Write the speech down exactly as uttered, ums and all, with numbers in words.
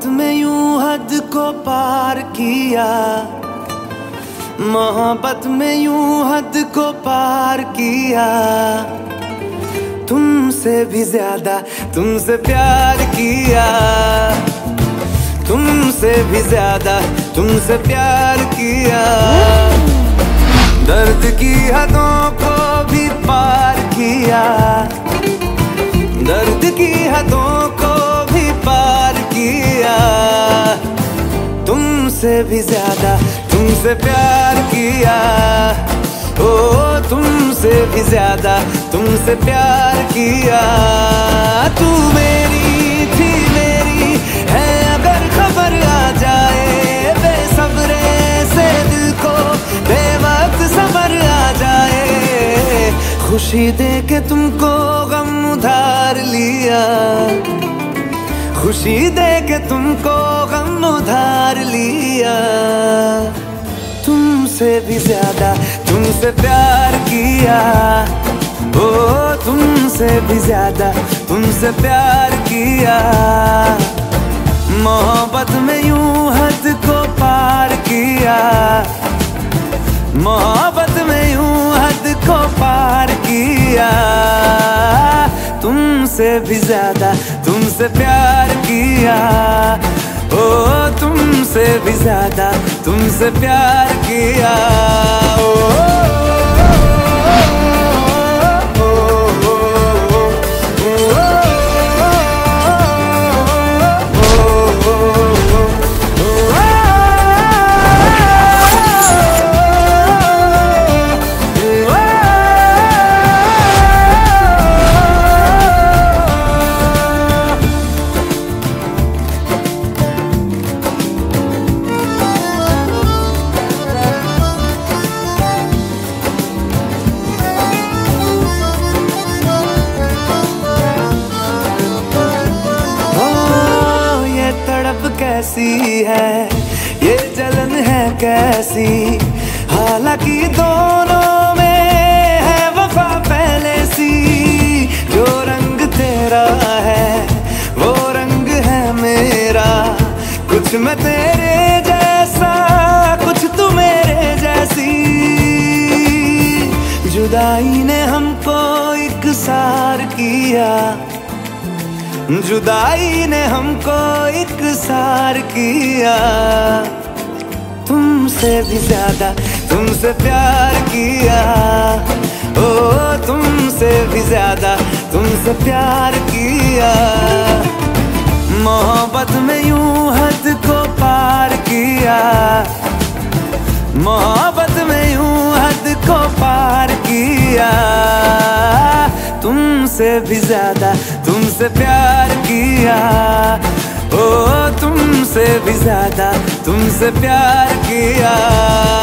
मोहब्बत में यूं हद को पार किया, मोहब्बत में यूं हद को पार किया। तुमसे भी ज्यादा तुमसे प्यार किया, तुमसे भी ज्यादा तुमसे प्यार किया। दर्द की हदों को भी पार किया, दर्द की हदों को भी पार किया। तुमसे भी ज्यादा तुमसे प्यार किया, ओ तुमसे भी ज्यादा तुमसे प्यार किया। तू मेरी थी मेरी है अगर खबर आ जाए, बेसब्रे से दिल को बेवक्त सबर आ जाए। खुशी दे के तुमको गम उधार लिया, खुशी दे के तुमको गम उधार लिया। तुमसे भी ज्यादा तुमसे प्यार किया, ओ तुमसे भी ज्यादा तुमसे प्यार किया। मोहब्बत में यूं हद को पार किया, मोहब्बत में यूं हद को पार किया। तुमसे भी ज्यादा तुमसे प्यार किया, ओ तुमसे भी ज्यादा तुमसे प्यार किया। ओ कैसी है ये जलन है कैसी, हालांकि दोनों में है वफा पहले सी। जो रंग तेरा है वो रंग है मेरा, कुछ मैं तेरे जैसा कुछ तू मेरे जैसी। जुदाई ने हमको इकसार किया, जुदाई ने हमको इकसार किया। तुमसे भी ज्यादा तुमसे प्यार किया, ओ तुमसे भी ज्यादा तुमसे प्यार किया। मोहब्बत में यूं हद को पार किया, मोहब्बत में यूं हद को पार किया। तुमसे भी ज्यादा तुमसे प्यार किया, ओ तुमसे भी ज्यादा तुमसे प्यार किया।